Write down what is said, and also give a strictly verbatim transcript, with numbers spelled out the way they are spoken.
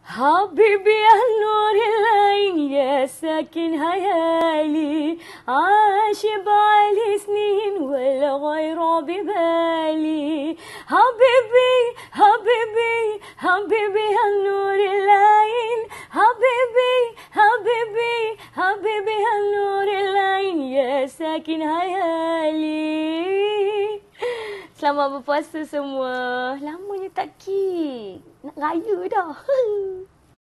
حبيبي يا نور العين يا ساكن هيالي، عاش بعلي سنين ولا غيره ببالي. حبيبي حبيبي حبيبي يا نور العين، حبيبي حبيبي حبيبي يا نور العين يا ساكن hayali. Selamat berpuasa semua. Lamanya tak Keek. Nak raya dah.